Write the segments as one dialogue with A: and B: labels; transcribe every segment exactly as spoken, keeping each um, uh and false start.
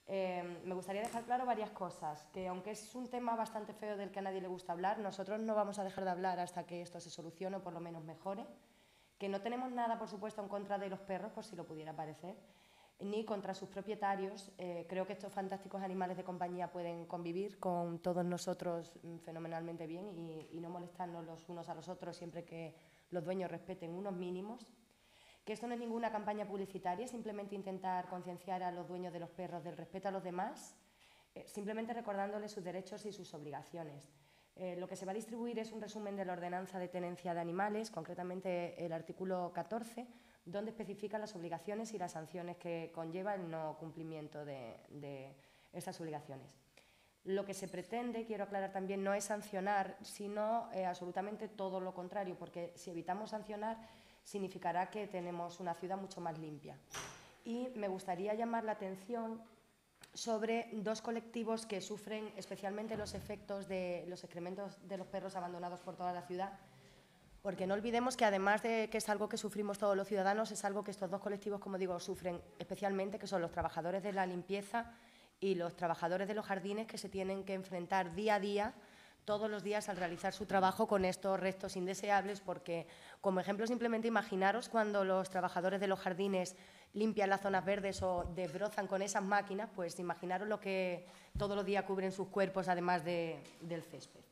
A: Eh, me gustaría dejar claro varias cosas, que aunque es un tema bastante feo del que a nadie le gusta hablar, nosotros no vamos a dejar de hablar hasta que esto se solucione o por lo menos mejore, que no tenemos nada, por supuesto, en contra de los perros, por si lo pudiera parecer, ni contra sus propietarios. Eh, creo que estos fantásticos animales de compañía pueden convivir con todos nosotros fenomenalmente bien y, y no molestarnos los unos a los otros siempre que los dueños respeten unos mínimos. Que esto no es ninguna campaña publicitaria, simplemente intentar concienciar a los dueños de los perros del respeto a los demás, eh, simplemente recordándoles sus derechos y sus obligaciones. Eh, lo que se va a distribuir es un resumen de la ordenanza de tenencia de animales, concretamente el artículo catorce, donde especifica las obligaciones y las sanciones que conlleva el no cumplimiento de, de estas obligaciones. Lo que se pretende, quiero aclarar también, no es sancionar, sino eh, absolutamente todo lo contrario, porque si evitamos sancionar, significará que tenemos una ciudad mucho más limpia. Y me gustaría llamar la atención sobre dos colectivos que sufren especialmente los efectos de los excrementos de los perros abandonados por toda la ciudad, porque no olvidemos que además de que es algo que sufrimos todos los ciudadanos, es algo que estos dos colectivos, como digo, sufren especialmente, que son los trabajadores de la limpieza y los trabajadores de los jardines, que se tienen que enfrentar día a día, todos los días al realizar su trabajo con estos restos indeseables, porque, como ejemplo, simplemente imaginaros cuando los trabajadores de los jardines limpian las zonas verdes o desbrozan con esas máquinas, pues imaginaros lo que todos los días cubren sus cuerpos, además de, del césped.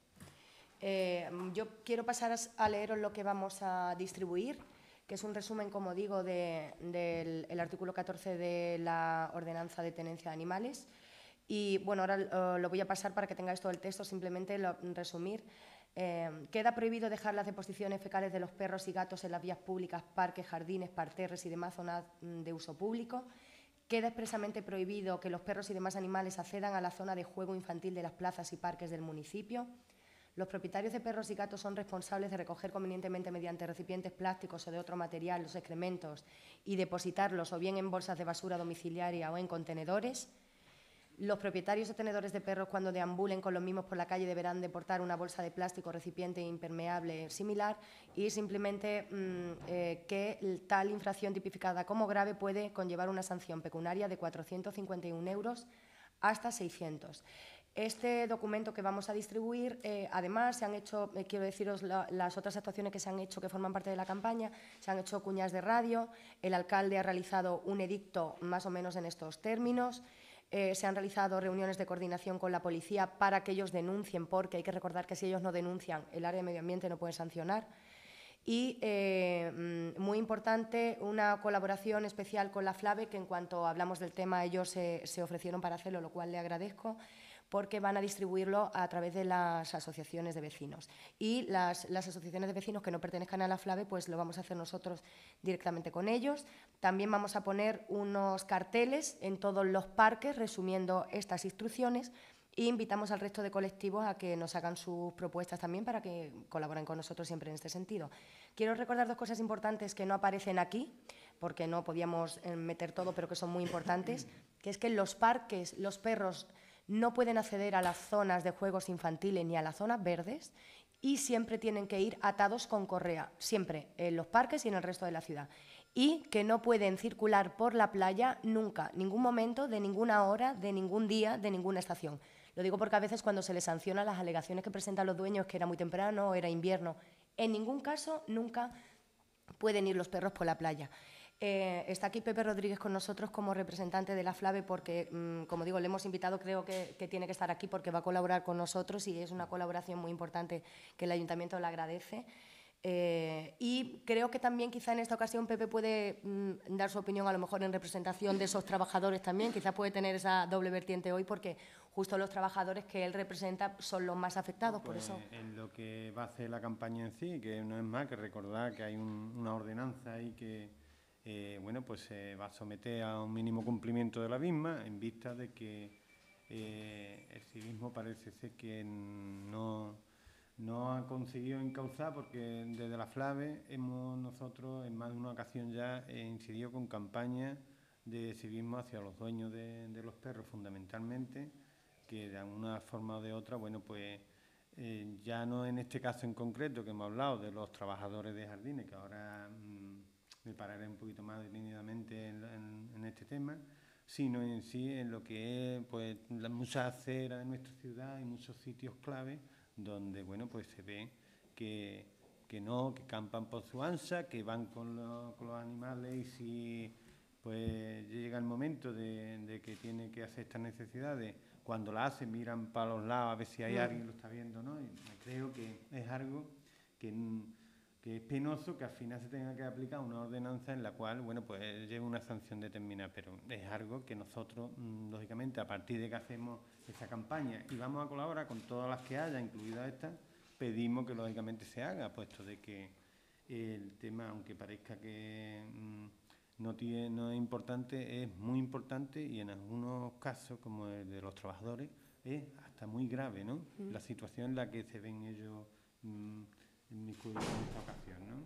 A: Eh, yo quiero pasar a leeros lo que vamos a distribuir, que es un resumen, como digo, de, del el artículo catorce de la Ordenanza de Tenencia de Animales. Y bueno, ahora uh, lo voy a pasar para que tengáis todo el texto, simplemente lo, resumir. Eh, queda prohibido dejar las deposiciones fecales de los perros y gatos en las vías públicas, parques, jardines, parterres y demás zonas de uso público. Queda expresamente prohibido que los perros y demás animales accedan a la zona de juego infantil de las plazas y parques del municipio. Los propietarios de perros y gatos son responsables de recoger convenientemente mediante recipientes plásticos o de otro material los excrementos y depositarlos o bien en bolsas de basura domiciliaria o en contenedores. Los propietarios de tenedores de perros, cuando deambulen con los mismos por la calle, deberán de portar una bolsa de plástico, recipiente impermeable similar, y simplemente mmm, eh, que tal infracción tipificada como grave puede conllevar una sanción pecuniaria de cuatrocientos cincuenta y un euros hasta seiscientos. Este documento que vamos a distribuir, eh, además, se han hecho, eh, quiero deciros, la, las otras actuaciones que se han hecho, que forman parte de la campaña, se han hecho cuñas de radio, el alcalde ha realizado un edicto más o menos en estos términos, eh, se han realizado reuniones de coordinación con la policía para que ellos denuncien, porque hay que recordar que si ellos no denuncian, el área de medio ambiente no puede sancionar. Y, eh, muy importante, una colaboración especial con la FLABE, que en cuanto hablamos del tema ellos se, se ofrecieron para hacerlo, lo cual le agradezco, porque van a distribuirlo a través de las asociaciones de vecinos. Y las, las asociaciones de vecinos que no pertenezcan a la FLABE, pues lo vamos a hacer nosotros directamente con ellos. También vamos a poner unos carteles en todos los parques resumiendo estas instrucciones, e invitamos al resto de colectivos a que nos hagan sus propuestas también para que colaboren con nosotros siempre en este sentido. Quiero recordar dos cosas importantes que no aparecen aquí, porque no podíamos meter todo, pero que son muy importantes, que es que en los parques los perros no pueden acceder a las zonas de juegos infantiles ni a las zonas verdes y siempre tienen que ir atados con correa, siempre en los parques y en el resto de la ciudad. Y que no pueden circular por la playa nunca, ningún momento, de ninguna hora, de ningún día, de ninguna estación. Lo digo porque a veces cuando se les sanciona las alegaciones que presentan los dueños, que era muy temprano o era invierno, en ningún caso nunca pueden ir los perros por la playa. Eh, está aquí Pepe Rodríguez con nosotros como representante de la FLABE porque, mmm, como digo, le hemos invitado, creo que, que tiene que estar aquí porque va a colaborar con nosotros y es una colaboración muy importante que el Ayuntamiento le agradece. Eh, y creo que también quizá en esta ocasión Pepe puede mmm, dar su opinión a lo mejor en representación de esos trabajadores también, quizá puede tener esa doble vertiente hoy porque justo los trabajadores que él representa son los más afectados,
B: pues
A: por eso.
B: En lo que va a hacer la campaña en sí, que no es más que recordar que hay un, una ordenanza ahí que eh, bueno, pues se va a someter a un mínimo cumplimiento de la misma en vista de que eh, el civismo parece ser que no, no ha conseguido encauzar, porque desde la FLABE hemos nosotros en más de una ocasión ya eh, incidido con campañas de civismo hacia los dueños de, de los perros fundamentalmente, que de alguna forma o de otra, bueno, pues eh, ya no en este caso en concreto que hemos hablado de los trabajadores de jardines, que ahora mmm, me pararé un poquito más detenidamente en, en, en este tema, sino en sí en lo que es pues las muchas aceras de nuestra ciudad y muchos sitios clave donde bueno pues se ve que, que no, que campan por su ansa, que van con, lo, con los animales y si pues llega el momento de, de que tiene que hacer estas necesidades, cuando la hacen miran para los lados a ver si hay mm. alguien que lo está viendo, ¿no? Y creo que es algo que, que es penoso que al final se tenga que aplicar una ordenanza en la cual, bueno, pues lleva una sanción determinada, pero es algo que nosotros, lógicamente, a partir de que hacemos esa campaña y vamos a colaborar con todas las que haya, incluidas estas, pedimos que lógicamente se haga, puesto de que el tema, aunque parezca que mmm, no, tiene, no es importante, es muy importante y en algunos casos, como el de los trabajadores, es hasta muy grave, ¿no? Mm. La situación en la que se ven ellos mmm, inmiscuidos en esta ocasión, ¿no?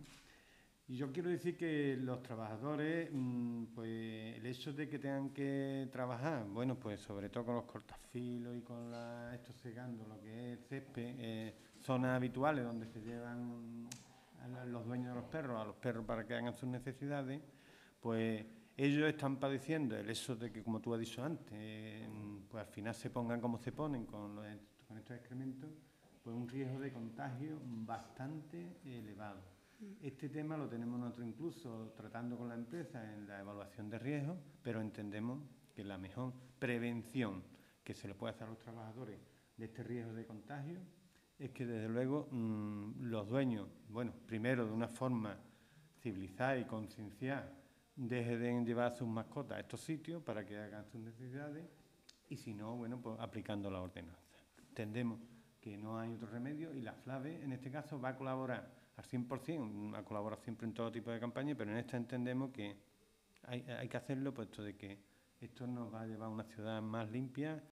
B: Y yo quiero decir que los trabajadores, mmm, pues el hecho de que tengan que trabajar, bueno, pues sobre todo con los cortafilos y con la, esto segando lo que es el césped, eh, zonas habituales donde se llevan a los dueños de los perros, a los perros para que hagan sus necesidades, pues ellos están padeciendo el hecho de que, como tú has dicho antes, eh, pues al final se pongan como se ponen con, los, con estos excrementos, pues un riesgo de contagio bastante elevado. Este tema lo tenemos nosotros incluso tratando con la empresa en la evaluación de riesgos, pero entendemos que la mejor prevención que se le puede hacer a los trabajadores de este riesgo de contagio es que desde luego mmm, los dueños, bueno, primero de una forma civilizada y concienciada, dejen de llevar a sus mascotas a estos sitios para que hagan sus necesidades y si no, bueno, pues aplicando la ordenanza. Entendemos que no hay otro remedio y la FLAVE en este caso va a colaborar al cien por cien, a colaborar siempre en todo tipo de campañas, pero en esta entendemos que hay, hay que hacerlo puesto de que esto nos va a llevar a una ciudad más limpia